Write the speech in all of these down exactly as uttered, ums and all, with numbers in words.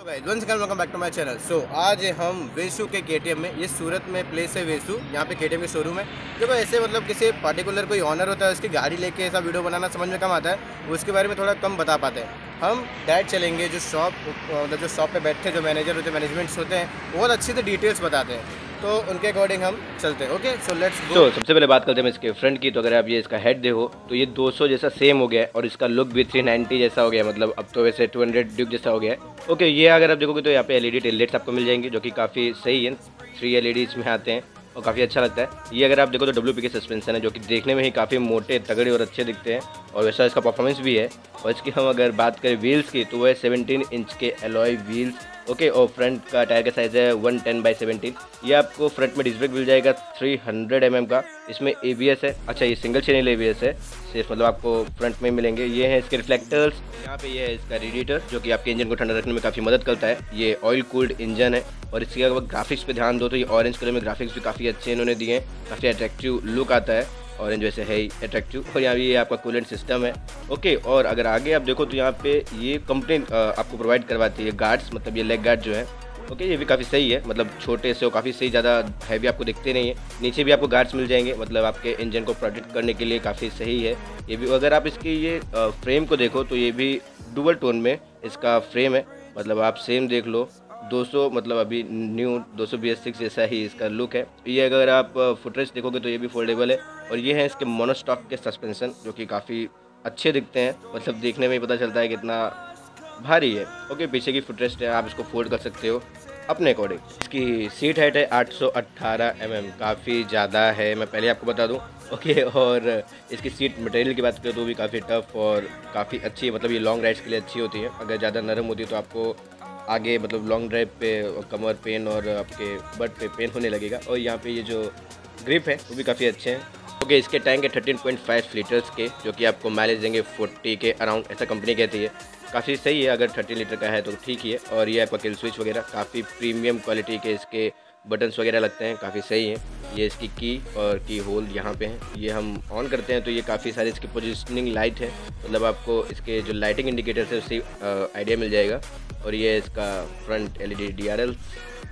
Guys once again welcome back to my channel. So आज हम वेसु के केटीएम में, ये सूरत में प्लेस है वेसु, यहाँ पे केटीएम के शोरूम है। देखो ऐसे मतलब किसी पर्टिकुलर कोई ऑनर होता है, उसकी गाड़ी लेके ऐसा वीडियो बनाना समझ में कम आता है, उसके बारे में थोड़ा कम बता पाते हैं। हम डायरेक्ट चलेंगे जो शॉप मतलब जो शॉप पे बैठे जो मैनेजर होते हैं, मैनेजमेंट्स होते हैं, बहुत अच्छे से डिटेल्स बताते हैं, तो उनके अकॉर्डिंग हम चलते हैं। Okay so let's go. तो सबसे पहले बात करते हैं इसके फ्रंट की। तो अगर आप ये इसका हेड देखो तो ये दो सौ जैसा सेम हो गया है और इसका लुक भी तीन सौ नब्बे जैसा हो गया है, मतलब अब तो वैसे दो सौ ड्यूक जैसा हो गया है। ओके, ये अगर आप देखोगे तो यहाँ पे एलईडी टेल लाइट्स आपको मिल जाएंगी जो कि काफ़ी सही है। थ्री एलईडी इसमें आते हैं और काफ़ी अच्छा लगता है। ये अगर आप देखो तो डब्ल्यू पी के सस्पेंशन है जो कि देखने में ही काफ़ी मोटे तगड़े और अच्छे दिखते हैं और वैसा इसका परफॉर्मेंस भी है। और इसकी हम अगर बात करें व्हील्स की तो वह सत्रह इंच के एलॉय व्हील्स। ओके, और फ्रंट का टायर का साइज़ है एक सौ दस बाई सत्रह। ये आपको फ्रंट में डिस्क ब्रेक मिल जाएगा तीन सौ एम एम का। इसमें ए बी एस है। अच्छा, ये single channel A B S है, सिर्फ मतलब आपको फ्रंट में मिलेंगे। ये है इसके रिफ्लेक्टर्स। यहाँ पे ये है इसका रेडिएटर जो कि आपके इंजन को ठंडा रखने में काफ़ी मदद करता है। ये ऑयल कूल्ड इंजन है। और इसके अगर ग्राफिक्स पे ध्यान दो तो ये ऑरेंज कलर में ग्राफिक्स भी काफ़ी अच्छे इन्होंने दिए हैं, काफ़ी अट्रैक्टिव लुक आता है। ऑरेंज वैसे है ही अट्रैक्टिव। और यहाँ ये आपका कूलेंट सिस्टम है। ओके, और अगर आगे आप देखो तो यहाँ पे ये कंपनी आपको प्रोवाइड करवाती है गार्ड्स, मतलब ये लेग गार्ड जो है। ओके, ये भी काफ़ी सही है, मतलब छोटे से हो काफ़ी सही, ज़्यादा हैवी आपको दिखते नहीं है। नीचे भी आपको गार्ड्स मिल जाएंगे, मतलब आपके इंजन को प्रोटेक्ट करने के लिए काफ़ी सही है ये भी। अगर आप इसकी ये फ्रेम को देखो तो ये भी डुअल टोन में इसका फ्रेम है, मतलब आप सेम देख लो दो सौ, मतलब अभी न्यू दो सौ बी एस सिक्स जैसा ही इसका लुक है। ये अगर आप फुटरेस्ट देखोगे तो ये भी फोल्डेबल है। और ये है इसके मोनोस्टॉक के सस्पेंशन जो कि काफ़ी अच्छे दिखते हैं, मतलब देखने में ही पता चलता है कितना भारी है। ओके, पीछे की फुटरेस्ट है, आप इसको फोल्ड कर सकते हो अपने अकॉर्डिंग। इसकी सीट हाइट है आठ सौ अट्ठारह एम एम, काफ़ी ज़्यादा है, मैं पहले आपको बता दूं। ओके, और इसकी सीट मटेरियल की बात करें तो भी काफ़ी टफ और काफ़ी अच्छी है, मतलब ये लॉन्ग राइड्स के लिए अच्छी होती है। अगर ज़्यादा नरम होती है तो आपको आगे मतलब लॉन्ग ड्राइव पे कमर पेन और आपके बट पे पेन होने लगेगा। और यहाँ पे ये जो ग्रिप है वो भी काफ़ी अच्छे हैं। ओके, इसके टैंक है तेरह पॉइंट पाँच लीटर्स के जो कि आपको माइलेज देंगे चालीस के अराउंड, ऐसा कंपनी कहती है। काफ़ी सही है, अगर तीस लीटर का है तो ठीक ही है। और ये आपका किल स्विच वगैरह काफ़ी प्रीमियम क्वालिटी के इसके बटन्स वगैरह लगते हैं, काफ़ी सही है। ये इसकी की और की होल यहाँ पे है, ये हम ऑन करते हैं तो ये काफ़ी सारी इसकी पोजिशनिंग लाइट है, मतलब आपको इसके जो लाइटिंग इंडिकेटर्स है उससे आइडिया मिल जाएगा। और ये इसका front L E D D R L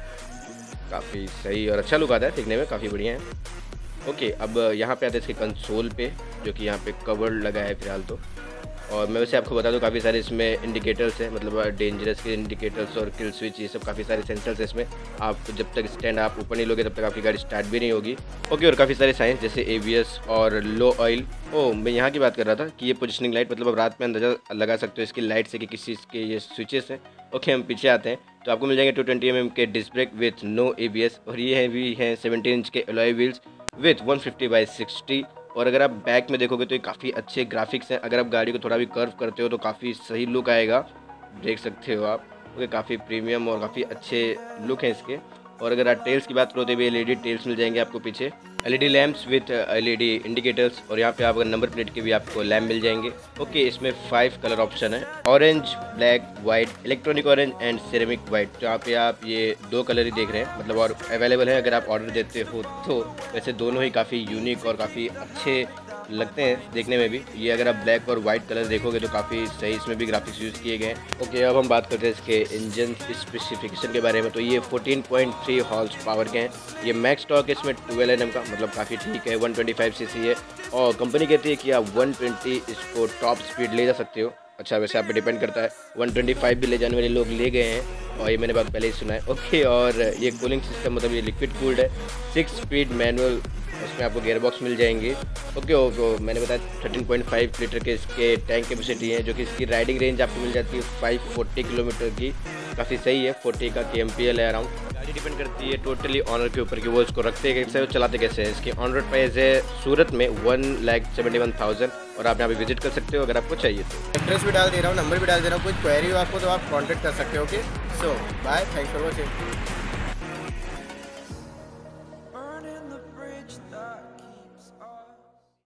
काफ़ी सही और अच्छा लुक आता है, दिखने में काफ़ी बढ़िया है। ओके, अब यहाँ पे आते हैं इसके कंसोल पे जो कि यहाँ पे कवर लगा है फिलहाल तो। और मैं वैसे आपको बता दूं काफ़ी सारे इसमें इंडिकेटर्स हैं, मतलब डेंजरस के इंडिकेटर्स और किल स्विच, ये सब काफ़ी सारे सेंसर्स हैं इसमें। आप जब तक स्टैंड आप ऊपर नहीं लोगे तब तक आपकी गाड़ी स्टार्ट भी नहीं होगी। ओके, और काफ़ी सारे साइंस जैसे ए बी एस और लो ऑयल। ओ, मैं यहाँ की बात कर रहा था कि ये पोजिशनिंग लाइट, मतलब आप रात में अंदाजा लगा सकते हो इसकी लाइट से कि किस चीज़ के ये स्विचेस हैं। ओके, हम पीछे आते हैं तो आपको मिल जाएंगे टू ट्वेंटी एम एम के disc brake with no A B S. और ये है भी हैं सेवनटीन इंच के एलॉय व्हील्स विथ एक सौ पचास बाई साठ। और अगर आप बैक में देखोगे तो ये काफ़ी अच्छे ग्राफिक्स हैं। अगर आप गाड़ी को थोड़ा भी कर्व करते हो तो काफ़ी सही लुक आएगा, देख सकते हो आप। ओके, काफ़ी प्रीमियम और काफ़ी अच्छे लुक हैं इसके। और अगर आप टेल्स की बात करो तो भी एलईडी टेल्स मिल जाएंगे आपको पीछे, LED lamps with LED indicators. और यहाँ पे आप अगर नंबर प्लेट के भी आपको लैम्प मिल जाएंगे। ओके, इसमें फाइव कलर ऑप्शन है, orange, black, white, electronic orange and ceramic white. तो यहाँ पे आप ये दो कलर ही देख रहे हैं, मतलब और अवेलेबल है अगर आप ऑर्डर देते हो तो। वैसे दोनों ही काफ़ी यूनिक और काफ़ी अच्छे लगते हैं देखने में भी। ये अगर आप ब्लैक और वाइट कलर देखोगे तो काफ़ी सही, इसमें भी ग्राफिक्स यूज़ किए गए हैं। ओके, अब हम बात करते हैं इसके इंजन स्पेसिफिकेशन के बारे में। तो ये चौदह पॉइंट तीन हॉर्स पावर के हैं। ये मैक्स टॉर्क इसमें ट्वेल्व एन एम का, मतलब काफ़ी ठीक है। एक सौ पच्चीस सी सी है और कंपनी कहती है कि आप एक सौ बीस इसको टॉप स्पीड ले जा सकते हो। अच्छा, वैसे आप पे डिपेंड करता है, एक सौ पच्चीस भी ले जाने वाले लोग ले गए हैं और ये मैंने बात पहले ही सुना है। ओके, और ये कूलिंग सिस्टम, मतलब ये लिक्विड कूल्ड है, सिक्स स्पीड मैनुअल, उसमें आपको गेयर बॉक्स मिल जाएंगे। ओके, ओके, मैंने बताया तेरह पॉइंट पाँच लीटर के इसके टैंक कैपेसिटी है, जो कि इसकी राइडिंग रेंज आपको मिल जाती है पाँच सौ चालीस किलोमीटर की, काफ़ी सही है। चालीस का के एम पी एल है अराउंड। गाड़ी डिपेंड करती है टोटली ऑनर के ऊपर कि वो इसको रखते हैं कैसे, वो चलाते कैसे हैं। इसकी ऑन रोड प्राइस है सूरत में one lakh seventy one thousand और आप यहाँ पे विजिट कर सकते हो अगर आपको चाहिए तो। एड्रेस भी डाल दे रहा हूँ, नंबर भी डाल दे रहा हूँ, कोई क्वेरी हो आपको तो आप कॉन्टेक्ट कर सकते हो। Okay, so bye, thanks for watching.